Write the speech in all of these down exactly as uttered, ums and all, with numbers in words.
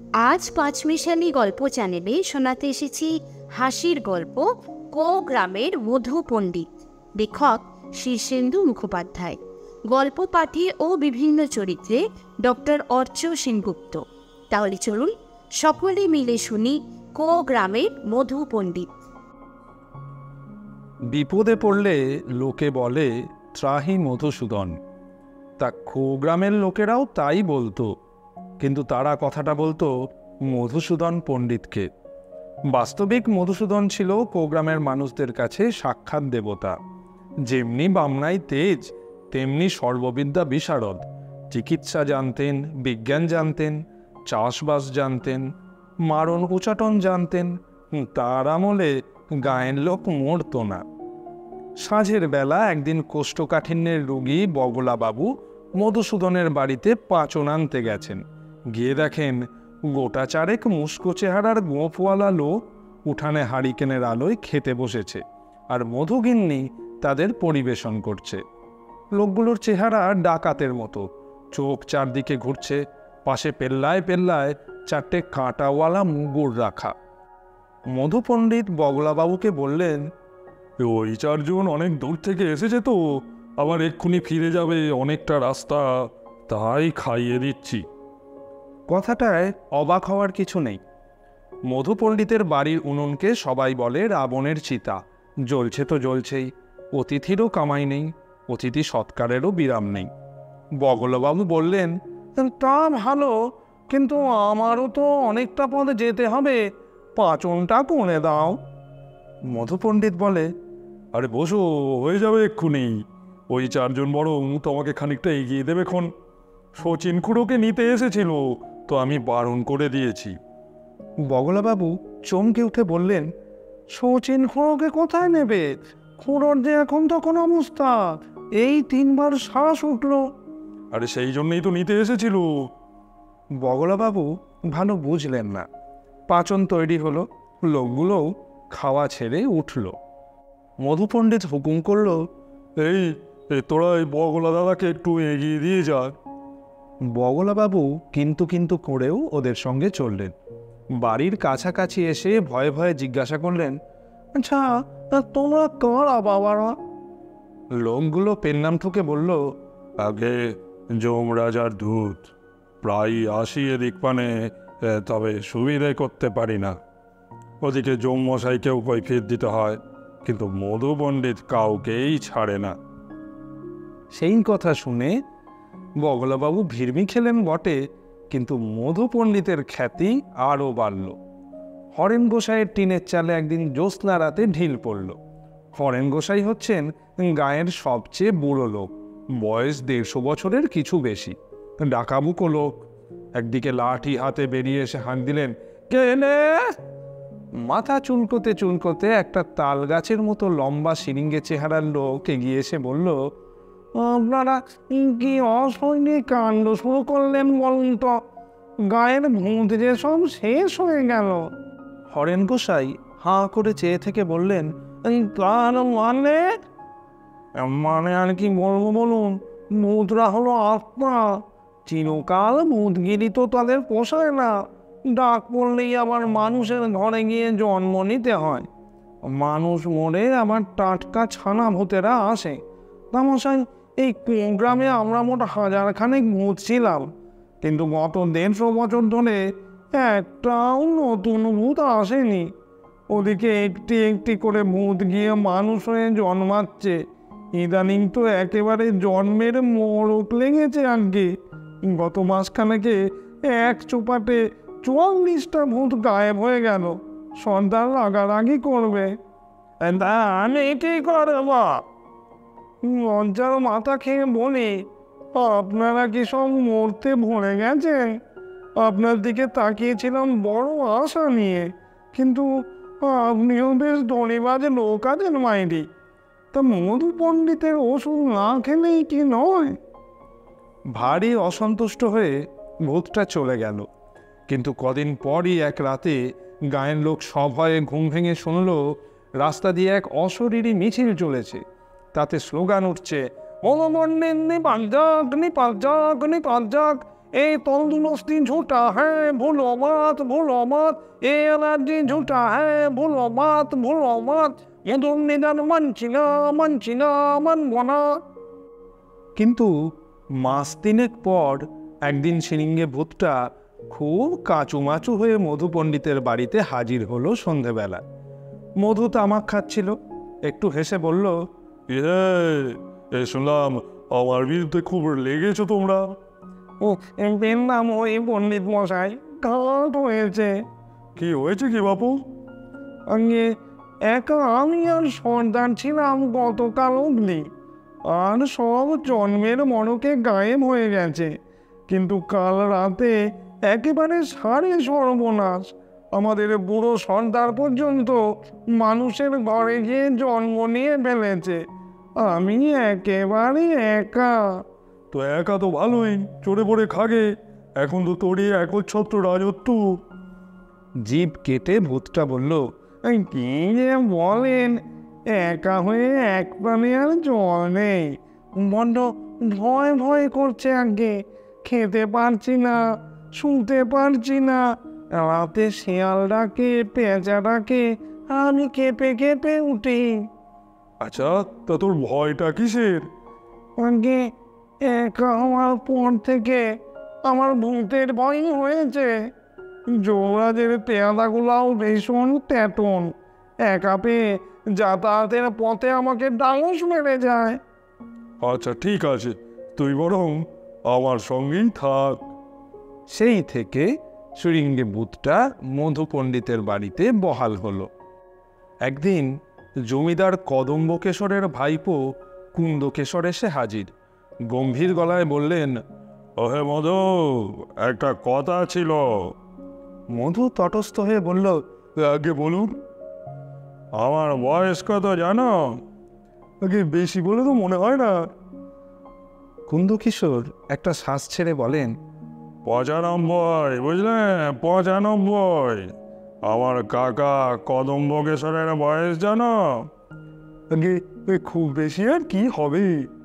আজ পাঁচমিশালি গল্প চ্যানেলে শোনাতে এসেছি হাসির গল্প কো গ্রামের মধু পণ্ডিত, লেখক শীর্ষেন্দু মুখোপাধ্যায়। গল্প পাঠে ও বিভিন্ন চরিত্রে ডক্টর অর্চ সেনগুপ্ত। তাহলে চলুন সকলে মিলে শুনি কো গ্রামের মধু পণ্ডিত। বিপদে পড়লে লোকে বলে ত্রাহি মধুসূদন। তা খো গ্রামের লোকেরাও তাই বলতো, কিন্তু তারা কথাটা বলতো মধুসূদন পণ্ডিতকে। বাস্তবিক মধুসূদন ছিল খো গ্রামের মানুষদের কাছে সাক্ষাৎ দেবতা। যেমনি বামনায় তেজ, তেমনি সর্ববিদ্যা বিশারদ। চিকিৎসা জানতেন, বিজ্ঞান জানতেন, চাষবাস জানতেন, মারণ উচাটন জানতেন। তার আমলে গায়ের লোক মরত না। সাঁঝের বেলা একদিন কোষ্ঠকাঠিন্যের রোগী বগলাবাবু মধুসূদনের বাড়িতে পাঁচন আনতে গেছেন। গিয়ে দেখেন গোটা চারেক মুস্কো চেহারার গোঁফওয়ালা লোক উঠানে হারিকেনের আলোয় খেতে বসেছে, আর মধুগিন্নি তাদের পরিবেশন করছে। লোকগুলোর চেহারা ডাকাতের মতো, চোখ চারদিকে ঘুরছে, পাশে পেল্লায় পেল্লায় চারটে কাঁটাওয়ালা মুগুর রাখা। মধু পণ্ডিত বগলাবাবুকে বললেন, ওই চারজন অনেক দূর থেকে এসেছে তো, আবার এক্ষুনি ফিরে যাবে, অনেকটা রাস্তা, তাই খাইয়ে দিচ্ছি। কথাটায় অবাক হওয়ার কিছু নেই। মধু পণ্ডিতের বাড়ির উনুনকে সবাই বলে রাবণের চিতা। জ্বলছে তো জ্বলছেই, অতিথিরও কামাই নেই, অতিথি সৎকারেরও বিরাম নেই। বগলাবাবু বললেন, তা ভালো, কিন্তু আমারও তো অনেকটা পথে যেতে হবে, পাঁচনটা করে দাও। মধু পণ্ডিত বলে, আরে বসো, হয়ে যাবে এক্ষুনি। ওই চারজন বরং তোমাকে খানিকটা এগিয়ে দেবে খন। শচীন খুড়োকে নিতে এসেছিল, তো আমি বারণ করে দিয়েছি। বগলাবাবু চমকে উঠে বললেন, শচীন খুড়োকে কোথায় নেবে? খুড়োর যে এখন তখন অবস্থা, এই তিনবার শ্বাস উঠল। আরে সেই জন্যই তো নিতে এসেছিল। বগলাবাবু ভালো বুঝলেন না। পাচন তৈরি হলো, লোকগুলোও খাওয়া ছেড়ে উঠল। মধু পণ্ডিত হুকুম করল, এই তোরা এই বগলা দাদাকে একটু এগিয়ে দিয়ে যা। বগলাবাবু কিন্তু কিন্তু করেও ওদের সঙ্গে চললেন। বাড়ির কাছাকাছি এসে ভয়ে ভয়ে জিজ্ঞাসা করলেন, আচ্ছা তোমরা কারা বাবারা? লোকগুলো পেন্নাম ঠুকে বলল, আগে যমরাজার দূত, প্রায় আসি এদিক পানে, তবে সুবিধে করতে পারি না। ওদিকে যমমশাইকেও কৈফিয়ত দিতে হয়, কিন্তু মধু পণ্ডিত কাউকেই ছাড়ে না। সেই কথা শুনে বগলাবাবু ভিড়মি খেলেন বটে, কিন্তু মধু পণ্ডিতের খ্যাতি আরও বাড়ল। হরেন গোসাইয়ের টিনের চালে একদিন জ্যোৎস্না রাতে ঢিল পড়ল। হরেন গোসাই হচ্ছেন গায়ের সবচেয়ে বুড়ো লোক, বয়স দেড়শো বছরের কিছু বেশি, ডাকাবুকো লোক। একদিকে লাঠি হাতে বেরিয়ে এসে হাঁক দিলেন, কে নে? মাথা চুলকোতে চুলকোতে একটা তাল গাছের মতো লম্বা সিরিঙ্গে চেহারার লোক এগিয়ে এসে বলল, আপনারা কি অসৈনিক কাণ্ড শুরু করলেন বলুন তো? গায়ের ভূত যে সব শেষ হয়ে গেল। হরেন গোসাই হাঁ করে চেয়ে থেকে বললেন, তার মানে? মানে আর কি বলবো বলুন, ভূতরা হলো আত্মা, চিরকাল ভূতগিরি তো তাদের পোষায় না। ডাক পড়লেই আবার মানুষের ঘরে গিয়ে জন্ম নিতে হয়। মানুষ মরে আবার টাটকা ছানা ভূতেরা আসে। তামশাই এই গ্রামে আমরা মোট হাজার খানেক ভূত ছিলাম, কিন্তু গত দেড়শো বছর ধরে একটাও নতুন ভূত আসেনি। ওদিকে একটি একটি করে ভূত গিয়ে মানুষ হয়ে জন্মাচ্ছে। ইদানিং তো একেবারে জন্মের মোড়ক লেগেছে। আগে গত মাসখানেকে এক চোপাটে চুয়াল্লিশটা ভূত গায়েব হয়ে গেল। সর্দার রাগারাগি করবে। আমি কি করব? লজ্জার মাথা খেয়ে বলি, আপনারা কি সব মরতে ভরে গেছেন? আপনার দিকে তাকিয়েছিলাম বড় আশা নিয়ে, কিন্তু আপনিও বেশ ধনীবাজ লোক আছেন মাইরি। তা মধু পণ্ডিতের ওষুধ না খেলেই কি নয়? ভারী অসন্তুষ্ট হয়ে ভূতটা চলে গেল। কিন্তু কদিন পরই এক রাতে গায়ের লোক সভয়ে ঘুম ভেঙে শুনল, রাস্তা দিয়ে এক অশরীরী মিছিল চলেছে। তাতে স্লোগান উঠছে, মধু পণ্ডিত নিপাল যাক, নিপাল যাক, নিপাল যাক, ए तंदुरुस्ती झूठा है भूलो मत भूलो मत ए एलर्जी झूठा है भूलो मत भूलो मत मধুর নিদান মানছি না মানছি না মানব না। কিন্তু মাস তিনেক পর একদিন সিরিঙ্গে ভূতটা খুব কাঁচুমাচু হয়ে মধু পণ্ডিতের বাড়িতে হাজির হলো সন্ধেবেলা। মধু তামাক খাচ্ছিল, একটু হেসে বলল, এ শুনলাম আমার বিরুদ্ধে খুব লেগেছো তোমরা। ও এর নাম ওই পণ্ডিত মশাই, ঘাট হয়েছে। কি হয়েছে কি বাপু? আগে একা আমি আর সর্দার ছিলাম গতকাল অবধি, আর সব জন্মের মনকে গায়েব হয়ে গেছে। কিন্তু কাল রাতে একেবারে সারে সর্বনাশ। আমাদের বুড়ো সর্দার পর্যন্ত মানুষের ঘরে গিয়ে জন্ম নিয়ে ফেলেছে। আমি একেবারে একা। তো একা তো ভালোই, চড়ে পড়ে খাগে। এখন তো তোরই একচ্ছত্র রাজত্ব। জিভ কেটে ভূতটা বলল, কি যে বলেন, একা হয়ে এক প্রাণে আর জল নেই। বড্ড ভয় ভয় করছে। আগে খেতে পারছি না, শুনতে পারছি না। রাতে শিয়াল ডাকে, পেঁচা ডাকে, আমি কেঁপে কেঁপে উঠি। আচ্ছা, তা তোর ভয়টা কিসের? আগে একা হওয়ার পর থেকে আমার ভূতের ভয় হয়েছে। যুবরাজের পেয়াদাগুলাও ভীষণ তেতন। একা পেয়ে যাতায়াতের পথে আমাকে ডাঙস মেরে যায়। আচ্ছা ঠিক আছে, তুই বরং আমার সঙ্গেই থাক। সেই থেকে সিরিঙ্গে ভূতটা মধু পণ্ডিতের বাড়িতে বহাল হলো। একদিন জমিদার কদম্বকেশরের ভাইপো কুন্দকেশর এসে হাজির। গম্ভীর গলায় বললেন, ওহে মধু, একটা কথা ছিল। মধু তটস্থ হয়ে বলল, আগে বলুন। আমার বয়স কত জানো? আগে বেশি বলে তো মনে হয় না। কুন্দকিশোর একটা শ্বাস ছেড়ে বলেন, পঁচানব্বই, বুঝলে, পঁচানব্বই। আমার কাকা কদম্বকেশরের বয়স জানো? আগে খুব বেশি আর কি হবে?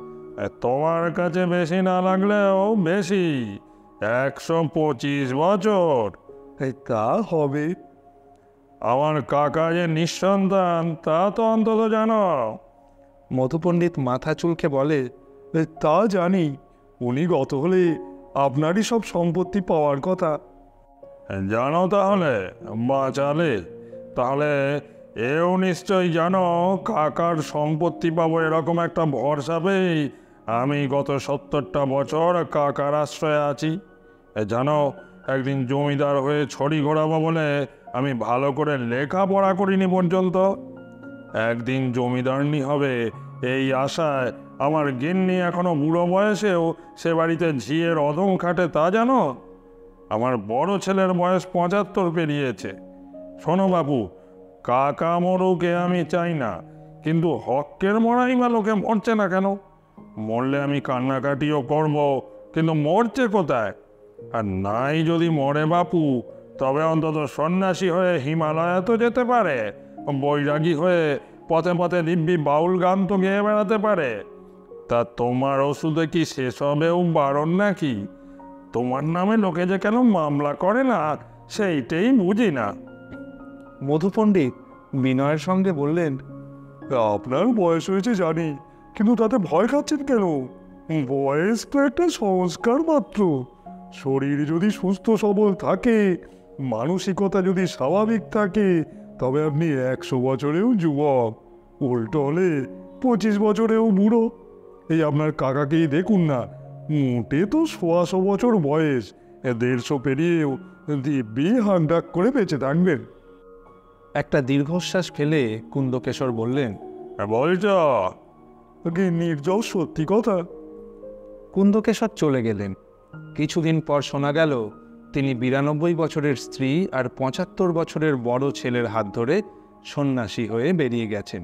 তোমার কাছে বেশি না লাগলেও বেশি, একশো পঁচিশ বছর। তা হবে। আমার কাকা যে নিঃসন্তান তা তো অন্তত জানো। মধু পণ্ডিত মাথা চুলকে বলে, তা জানি। উনি গত হলে আপনারই সব সম্পত্তি পাওয়ার কথা। জানো তাহলে, বাঁচালে তাহলে এও নিশ্চয়ই জানো কাকার সম্পত্তি পাবো এরকম একটা ভরসা পেয়ে আমি গত সত্তরটা বছর কাকার আশ্রয়ে আছি। জানো, একদিন জমিদার হয়ে ছড়ি ঘোরাবো বলে আমি ভালো করে লেখাপড়া করিনি পর্যন্ত। একদিন জমিদারনি হবে এই আশায় আমার গিন্নি এখনো বুড়ো বয়সেও সে বাড়িতে ঝিয়ের অদম খাটে, তা জানো? আমার বড় ছেলের বয়স পঁচাত্তর পেরিয়েছে। শোনো বাপু, কাকা মরুকে আমি চাই না, কিন্তু হকের মরাই বা লোকে মরছে না কেন? মরলে আমি কান্নাকাটিও করব, কিন্তু মরছে কোথায়? আর নাই যদি মরে বাপু, তবে অন্তত সন্ন্যাসী হয়ে হিমালয়ে তো যেতে পারে, বৈরাগী হয়ে পথে পথে দিব্যি বাউল গান তো গেয়ে বেড়াতে পারে। তা তোমার ওষুধে কি সেসবেও বারণ নাকি? তোমার নামে লোকে যে কেন মামলা করে না সেইটাই বুঝি না। মধু পণ্ডিত বিনয়ের সঙ্গে বললেন, আপনার বয়স হয়েছে জানি, কিন্তু তাতে ভয় খাচ্ছেন কেন? বয়স তো একটা সংস্কার মাত্র। শরীর যদি সুস্থ সবল থাকে, মানসিকতা যদি স্বাভাবিক থাকে, তবে আপনি একশো বছরেও যুবক, উল্টো হলে পঁচিশ বছরেও বুড়ো। এই আপনার কাকাকেই দেখুন না, মোটে তো সোয়াশো বছর বয়স, দেড়শো পেরিয়েও দিব্যি হাঁক ডাক করে বেঁচে থাকবেন। একটা দীর্ঘশ্বাস ফেলে কুন্দকেশর বললেন, বলছ কি নির্জল সত্যি কথা? কুন্দকেশর চলে গেলেন। কিছুদিন পর শোনা গেল তিনি বিরানব্বই বছরের স্ত্রী আর পঁচাত্তর বছরের বড় ছেলের হাত ধরে সন্ন্যাসী হয়ে বেরিয়ে গেছেন।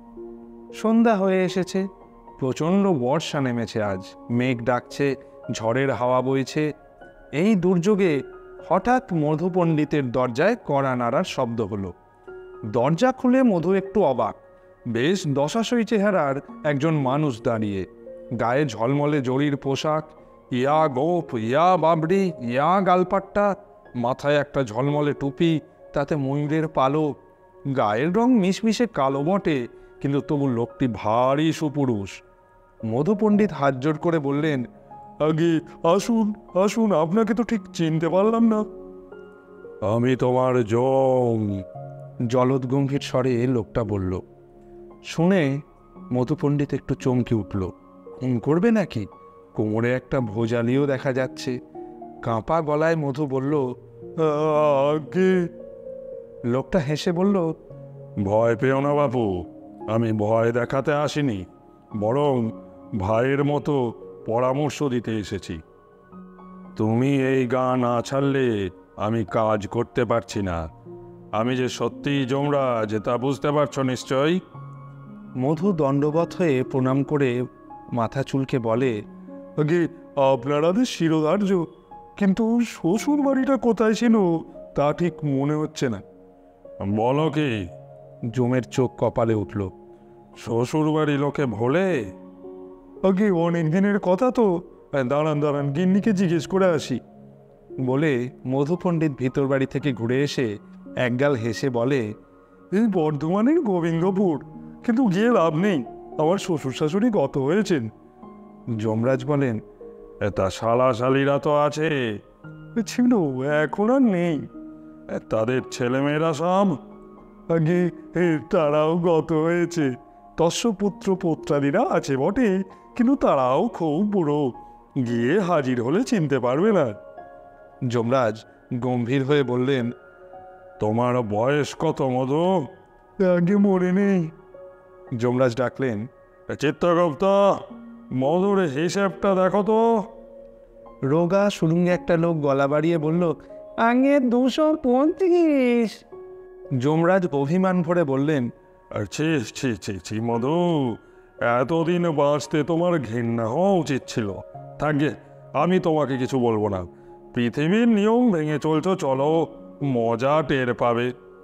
সন্ধ্যা হয়ে এসেছে, প্রচণ্ড বর্ষা নেমেছে। আজ মেঘ ডাকছে, ঝড়ের হাওয়া বইছে। এই দুর্যোগে হঠাৎ মধু পণ্ডিতের দরজায় কড়া নাড়ার শব্দ হলো। দরজা খুলে মধু একটু অবাক। বেশ দশাশই চেহারার একজন মানুষ দাঁড়িয়ে, গায়ে ঝলমলে জরির পোশাক, ইয়া গোপ, ইয়া বাবরি, ইয়া গালপাট্টা, মাথায় একটা ঝলমলে টুপি, তাতে ময়ূরের পালক, গায়ের রং মিশমিশে কালো বটে, কিন্তু তবু লোকটি ভারী সুপুরুষ। মধু পণ্ডিত হাত জোর করে বললেন, আগে আসুন আসুন, আপনাকে তো ঠিক চিনতে পারলাম না। আমি তোমার জম। জলদ গম্ভীর স্বরে লোকটা বলল। শুনে মধু পণ্ডিত একটু চমকে উঠল। খুন করবে নাকি? কোমরে একটা ভোজালিও দেখা যাচ্ছে। কাঁপা গলায় মধু বলল, আগে। লোকটা হেসে বলল, ভয় পেও না বাপু, আমি ভয় দেখাতে আসিনি, বরং ভাইয়ের মতো পরামর্শ দিতে এসেছি। তুমি এই গান না ছাড়লে আমি কাজ করতে পারছি না। আমি যে সত্যিই যমরাজ তা বুঝতে পারছো নিশ্চয়ই। মধু দণ্ডবৎ হয়ে প্রণাম করে মাথা চুলকে বলে, আগে আপনারাদের শিরোধার্য, কিন্তু শ্বশুর বাড়িটা কোথায় ছিল তা ঠিক মনে হচ্ছে না। বলো কি? জমের চোখ কপালে উঠল। শ্বশুর বাড়ি লোকে ভোলে? আগে অনেক দিনের কথা তো, দাঁড়ান দাঁড়ান গিন্নিকে জিজ্ঞেস করে আসি। বলে মধু পণ্ডিত ভিতর বাড়ি থেকে ঘুরে এসে একগাল হেসে বলে, এই বর্ধমানের গোবিন্দপুর, কিন্তু গিয়ে লাভ নেই, আমার শ্বশুর শাশুড়ি গত হয়েছেন। যমরাজ বলেন, তা শালা শালিরা তো আছে, ছিল, এখন আর নেই। তাদের ছেলেমেয়েরা সব আগে তারাও গত হয়েছে। তস্যপুত্র পুত্রাদিরা আছে বটে, কিন্তু তারাও খুব বুড়ো, গিয়ে হাজির হলে চিনতে পারবে না। যমরাজ গম্ভীর হয়ে বললেন, তোমার বয়স কত মধু? আগে মনে নেই। যমরাজ ডাকলেন, চিত্রগুপ্ত, মধুর হিসেবটা দেখো তো। রোগা সুরুঙ্গে একটা লোক গলা বাড়িয়ে বলল, আগে দুশো পঁয়ত্রিশ। যমরাজ অভিমান ভরে বললেন, ছি ছি ছি ছি মধু, এতদিন বাঁচতে তোমার ঘৃণা হওয়া উচিত ছিল। থাকবে, আমি তোমাকে কিছু বলবো না। পৃথিবীর নিয়ম ভেঙে চলছো, চলো, মজা টের পাবে।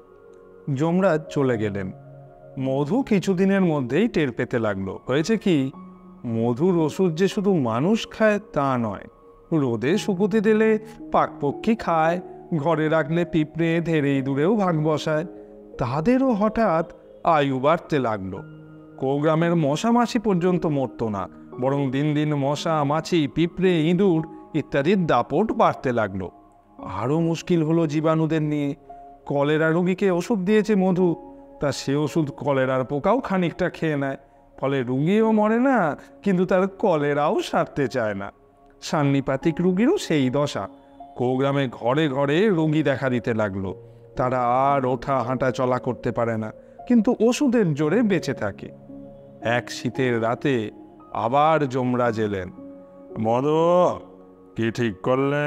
যমরাজ চলে গেলেন। মধু কিছুদিনের মধ্যেই টের পেতে লাগলো। হয়েছে কি, মধুর ওষুধ যে শুধু মানুষ খায় তা নয়, রোদে শুকুতে দিলে পাকপক্ষী খায়, ঘরে রাখলে পিঁপড়ে ধেড়ে ইঁদুরেও ভাগ বসায়। তাদেরও হঠাৎ আয়ু বাড়তে লাগলো। কোগ্রামের মশা মাছি পর্যন্ত মরত না, বরং দিন দিন মশা মাছি পিঁপড়ে ইঁদুর ইত্যাদির দাপট বাড়তে লাগলো। আরও মুশকিল হলো জীবাণুদের নিয়ে। কলেরা রোগীকে ওষুধ দিয়েছে মধু, তা সে ওষুধ কলেরার পোকাও খানিকটা খেয়ে নেয়, ফলে রুগীও মরে না, কিন্তু তার কলেরাও সারতে চায় না। সান্নিপাতিক রুগীরও সেই দশা। কোগ্রামে ঘরে ঘরে রোগী দেখা দিতে লাগলো। তারা আর ওঠা হাঁটা চলা করতে পারে না, কিন্তু ওষুধের জোরে বেঁচে থাকে। এক শীতের রাতে আবার যমরাজ এলেন। মধু, কি ঠিক করলে?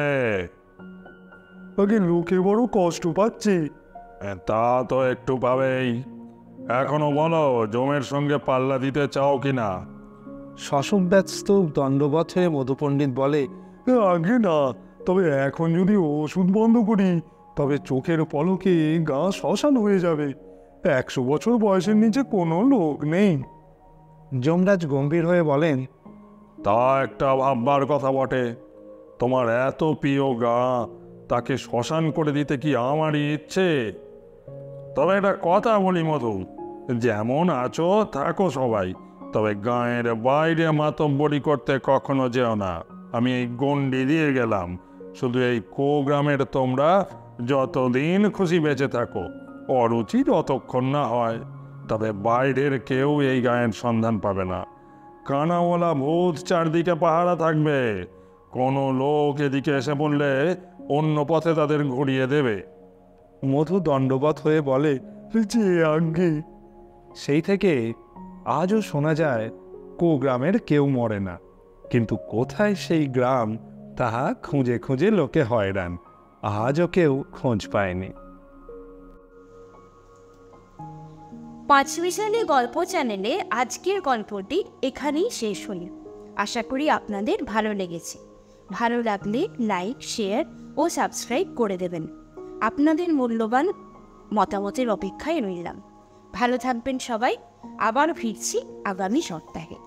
আগে লোকে বড় কষ্ট পাচ্ছে। তা তো একটু পাবেই। এখনো বলো, জমের সঙ্গে পাল্লা দিতে চাও কিনা? শশব্যস্ত দণ্ডবৎ হয়ে মধু পণ্ডিত বলে, আগে না, তবে এখন যদি ওষুধ বন্ধ করি তবে চোখের পলকে গা শ্মশান হয়ে যাবে। একশো বছর বয়সের নিচে কোনো লোক নেই। যমরাজ গম্ভীর হয়ে বলেন, তা একটা ভাববার কথা বটে। তোমার এত প্রিয় গা, তাকে শ্মশান করে দিতে কি আমারই ইচ্ছে? তবে একটা কথা বলি মধু, যেমন আছো থাকো সবাই, তবে গায়ের বাইরে মাতব্বরি করতে কখনো যেও না। আমি এই গণ্ডি দিয়ে গেলাম। শুধু এই কোগ্রামের তোমরা যতদিন খুশি বেঁচে থাকো, অরুচি যতক্ষণ না হয়। তবে বাইরের কেউ এই গায়ের সন্ধান পাবে না। কানাওয়ালা ভূত চারদিকে পাহারা থাকবে। কোনো লোক এদিকে এসে পড়লে অন্য পথে তাদের ঘুরিয়ে দেবে। মধু দণ্ডবৎ হয়ে বলে, যে আজ্ঞে। সেই থেকে আজও শোনা যায় কোগ্রামের কেউ মরে না, কিন্তু কোথায় সেই গ্রাম তাহা খুঁজে খুঁজে লোকে হয়রান। আজও কেউ খোঁজ পায়নি। পাঁচমিশালি গল্প চ্যানেলে আজকের গল্পটি এখানেই শেষ হল। আশা করি আপনাদের ভালো লেগেছে। ভালো লাগলে লাইক, শেয়ার ও সাবস্ক্রাইব করে দেবেন। আপনাদের মূল্যবান মতামতের অপেক্ষায় রইলাম। ভালো থাকবেন সবাই। আবার ফিরছি আগামী সপ্তাহে।